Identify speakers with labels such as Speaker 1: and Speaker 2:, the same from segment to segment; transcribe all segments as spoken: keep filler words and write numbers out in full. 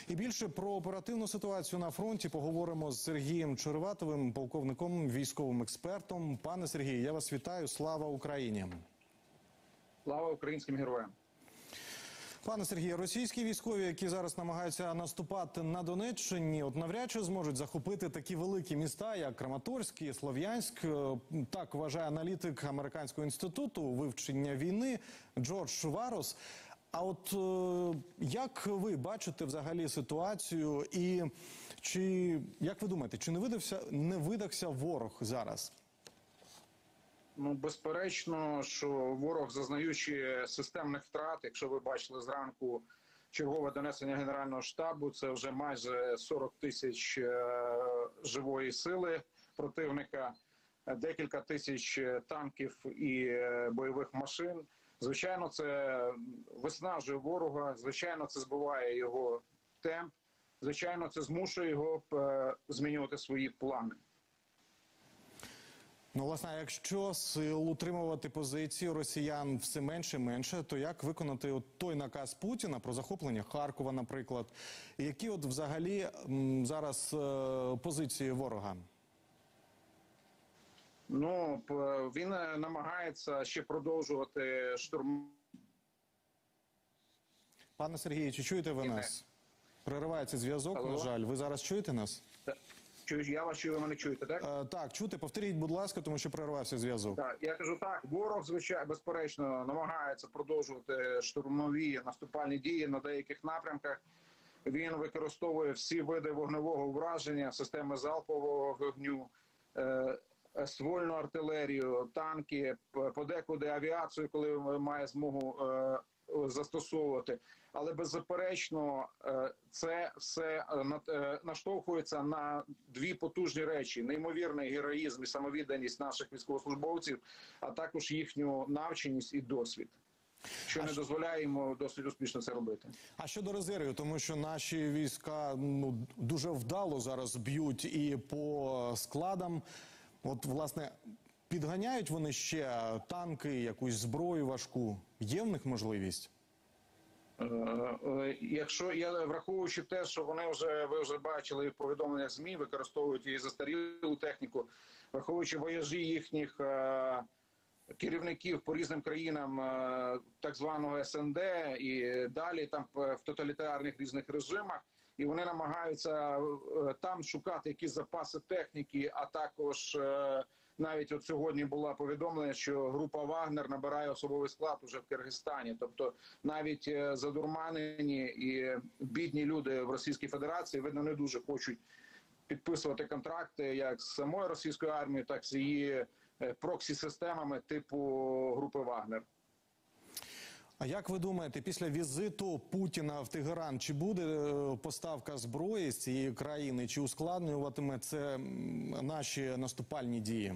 Speaker 1: І більше про оперативну ситуацію на фронті поговоримо з Сергієм Череватовим, полковником, військовим експертом. Пане Сергію, я вас вітаю. Слава Україні!
Speaker 2: Слава українським героям!
Speaker 1: Пане Сергію, російські військові, які зараз намагаються наступати на Донеччині, от навряд чи зможуть захопити такі великі міста, як Краматорськ і Слов'янськ. Так вважає аналітик Американського інституту вивчення війни Джордж Варос. А от е, як ви бачите взагалі ситуацію і чи, як ви думаєте, чи не видався, не видався ворог зараз?
Speaker 2: Ну, безперечно, що ворог, зазнаючи системних втрат, якщо ви бачили зранку чергове донесення Генерального штабу, це вже майже сорок тисяч живої сили противника, декілька тисяч танків і бойових машин. Звичайно, це виснажує ворога, звичайно, це збиває його темп, звичайно, це змушує його змінювати свої плани.
Speaker 1: Ну, власне, якщо сил утримувати позиції росіян все менше і менше, то як виконати от той наказ Путіна про захоплення Харкова, наприклад? І які от взагалі м, зараз е, позиції ворога?
Speaker 2: Ну, він намагається ще продовжувати штурм.
Speaker 1: Пане Сергію, чи чуєте ви нас? Переривається зв'язок,
Speaker 2: Алло?
Speaker 1: на жаль. Ви зараз чуєте нас?
Speaker 2: Чую, я вас чую, ви мене чуєте, так?
Speaker 1: Е, так, чути. Повторіть, будь ласка, тому що перервався зв'язок.
Speaker 2: Так, я кажу так, ворог, звичайно, безперечно, намагається продовжувати штурмові наступальні дії на деяких напрямках. Він використовує всі види вогневого враження, системи залпового вогню, е ствольну артилерію, танки, подекуди авіацію, коли має змогу е застосовувати. Але беззаперечно це все наштовхується на дві потужні речі: неймовірний героїзм і самовідданість наших військовослужбовців, а також їхню навченість і досвід, що не дозволяє йому досить успішно це робити.
Speaker 1: А щодо резервів, тому що наші війська ну, дуже вдало зараз б'ють і по складам. От, власне, підганяють вони ще танки, якусь зброю важку? Є в них можливість?
Speaker 2: Якщо я враховуючи те, що вони вже, ви вже бачили в повідомленнях ЗМІ, використовують і застарілу техніку, враховуючи вояжі їхніх е керівників по різним країнам е так званого ес ен де і далі там в тоталітарних різних режимах, і вони намагаються е там шукати якісь запаси техніки, а також е навіть от сьогодні було повідомлення, що група «Вагнер» набирає особовий склад уже в Киргизстані. Тобто навіть задурманені і бідні люди в Російській Федерації, видно, не дуже хочуть підписувати контракти як з самою російською армією, так і з її проксі-системами типу групи «Вагнер».
Speaker 1: А як ви думаєте, після візиту Путіна в Тегеран, чи буде поставка зброї з цієї країни, чи ускладнюватиме це наші наступальні дії?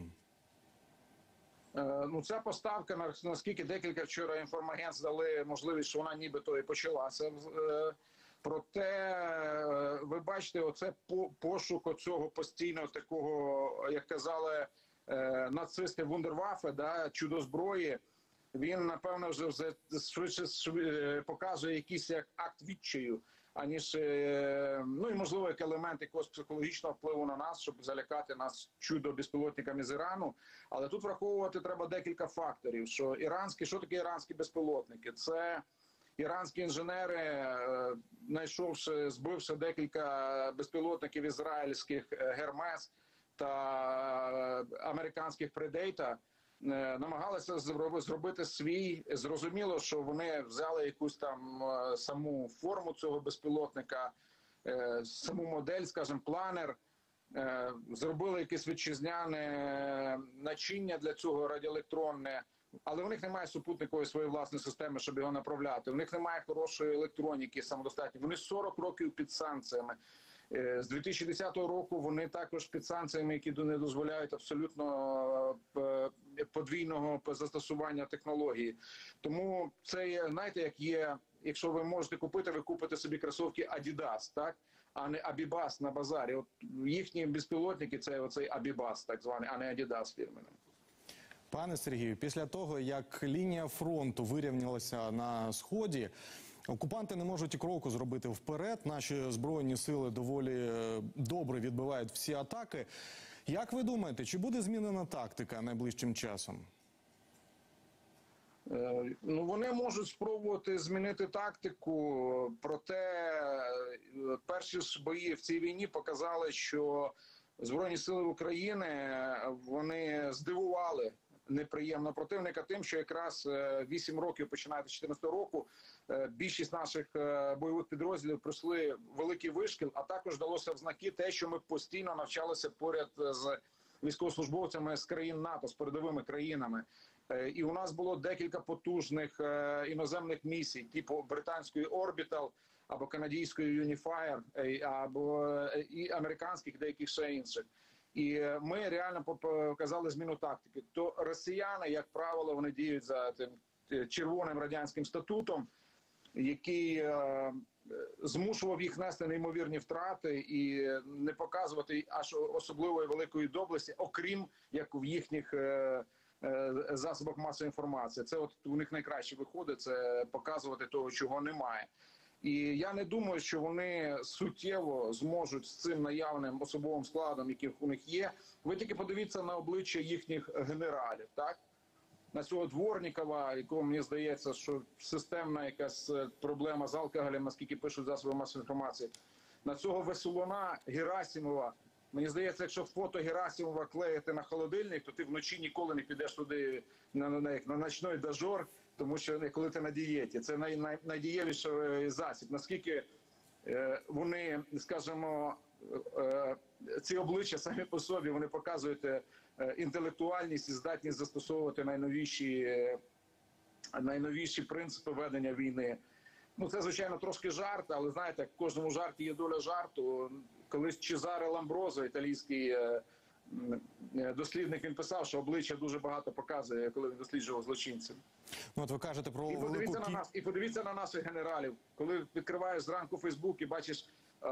Speaker 2: Ну, ця поставка, наскільки декілька вчора інформагентств дали можливість, що вона нібито і почалася. Проте, ви бачите, оце пошук оцього постійного такого, як казали нацисти, вундерваффе, да, чудо зброї. Він, напевно, вже швидше показує якийсь як акт відчаю, аніж, ну і, можливо, як елемент якогось психологічного впливу на нас, щоб залякати нас чудо-безпілотниками з Ірану. Але тут враховувати треба декілька факторів, що іранські, що таке іранські безпілотники? Це іранські інженери, знайшовши, збивши декілька безпілотників ізраїльських «Гермес» та американських «Предейтор», намагалися зробити свій. Зрозуміло, що вони взяли якусь там саму форму цього безпілотника, саму модель, скажімо, планер, зробили якесь вітчизняне начиння для цього радіоелектронне, але у них немає супутникової своєї власної системи, щоб його направляти. У них немає хорошої електроніки самодостатньої. Вони сорок років під санкціями. З дві тисячі десятого року вони також під санкціями, які не дозволяють абсолютно подвійного застосування технології. Тому це є, знаєте, як є, якщо ви можете купити, ви купите собі кросівки Adidas, так? А не Abibas на базарі. От їхні безпілотники – це оцей Abibas, так званий, а не Adidas фірменний.
Speaker 1: Пане Сергію, після того, як лінія фронту вирівнялася на Сході, Окупанти не можуть і кроку зробити вперед. Наші збройні сили доволі е, добре відбивають всі атаки. Як ви думаєте, чи буде змінена тактика найближчим часом?
Speaker 2: Е, Ну, вони можуть спробувати змінити тактику, проте е, перші ж бої в цій війні показали, що Збройні сили України, вони здивували неприємно противника тим, що якраз вісім років, починаючи з чотирнадцятого року, е, більшість наших е, бойових підрозділів пройшли великий вишкіл, а також далося в знаки те, що ми постійно навчалися поряд з військовослужбовцями з країн НАТО, з передовими країнами. Е, І у нас було декілька потужних е, іноземних місій, типу британської Orbital або канадської Unifier, е, або е, і американських, деяких ще інших. І е, ми реально показали зміну тактики. То росіяни, як правило, вони діють за тим е, червоним радянським статутом, який е, змушував їх нести неймовірні втрати і не показувати аж особливої великої доблесті, окрім як в їхніх е, е, засобах масової інформації. Це от у них найкраще виходить, це показувати того, чого немає. І я не думаю, що вони суттєво зможуть з цим наявним особовим складом, який у них є. Ви тільки подивіться на обличчя їхніх генералів, так? На цього Дворнікова, якого, мені здається, що системна якась проблема з алкоголем, наскільки пишуть засоби масової інформації. На цього Веселуна, Герасимова. Мені здається, якщо фото Герасимова клеїти на холодильник, то ти вночі ніколи не підеш туди на, на, на, на ночний дожор, тому що коли ти на дієті. Це най, най, найдієвіший засіб. Наскільки е, вони, скажімо, е, ці обличчя самі по собі, вони показують е, інтелектуальність і здатність застосовувати найновіші, е, найновіші принципи ведення війни. Ну, це, звичайно, трошки жарт, але, знаєте, в кожному жарті є доля жарту. Колись Чезаре Ламброзо, італійський е, дослідник, він писав, що обличчя дуже багато показує, коли він досліджував злочинців.
Speaker 1: Ну, от ви кажете про
Speaker 2: І подивіться,
Speaker 1: велику...
Speaker 2: на нас, і подивіться на наших генералів. Коли відкриваєш зранку Фейсбук і бачиш е,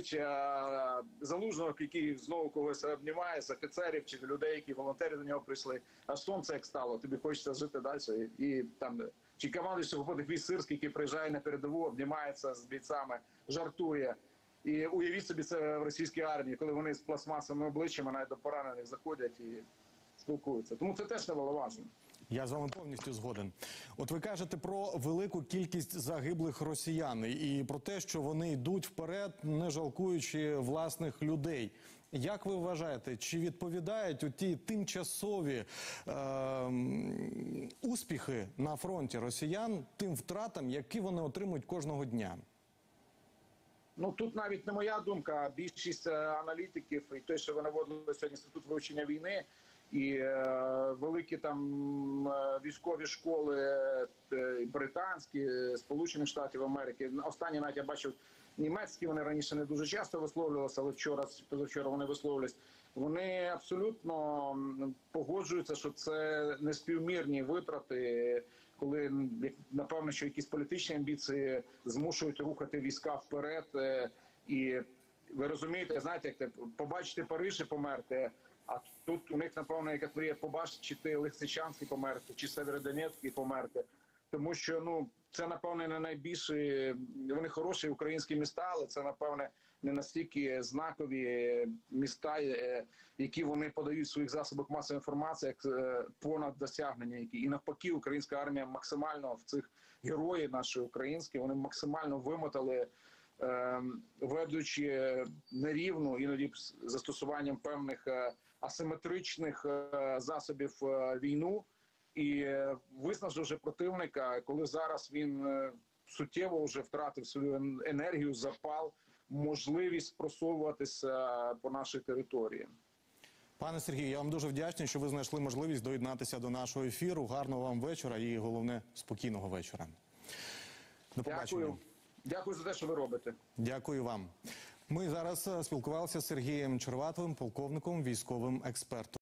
Speaker 2: обличчя Залужного, який знову когось обнімає, з офіцерів чи людей, які волонтери до нього прийшли, аж сонце як стало, тобі хочеться жити далі. І, і там, чи командуючий сухопутних військ Сирський, який приїжджає на передову, обнімається з бійцями, жартує. І уявіть собі це в російській армії, коли вони з пластмасовими обличчями навіть до поранених заходять і спілкуються. Тому це теж немаловажно.
Speaker 1: Я з вами повністю згоден. От ви кажете про велику кількість загиблих росіян і про те, що вони йдуть вперед, не жалкуючи власних людей. Як ви вважаєте, чи відповідають оті тимчасові е, успіхи на фронті росіян тим втратам, які вони отримують кожного дня?
Speaker 2: Ну, тут навіть не моя думка, а більшість аналітиків, і те, що ви наводили сьогодні Інститут вивчення війни, і е, великі там військові школи е, британські, Сполучених Штатів Америки. Останні навіть я бачив німецькі, вони раніше не дуже часто висловлювалися, але вчора, позавчора вони висловлювались. Вони абсолютно погоджуються, що це неспівмірні витрати, коли, напевно, що якісь політичні амбіції змушують рухати війська вперед. І ви розумієте, знаєте, як це, побачити Париж і померти, а тут у них, напевно, яка мрія побачити Лисичанськ і померти, чи Северодонецьк і померти. Тому що, ну, це, напевно, не найбільші, вони хороші українські міста, але це, напевно, не настільки знакові міста, які вони подають в своїх засобах масової інформації, як понад досягнення. Які. І навпаки, українська армія максимально в цих героїв наші українські, вони максимально вимотали, ведучи нерівну, іноді з застосуванням певних асиметричних засобів війну, і виснаживши противника, коли зараз він суттєво вже втратив свою енергію, запал, можливість просовуватися по нашій території.
Speaker 1: Пане Сергію, я вам дуже вдячний, що ви знайшли можливість доєднатися до нашого ефіру. Гарного вам вечора і, головне, спокійного вечора. До побачення.
Speaker 2: Дякую. Дякую за те, що ви робите.
Speaker 1: Дякую вам. Ми зараз спілкувалися з Сергієм Черватовим, полковником, військовим експертом.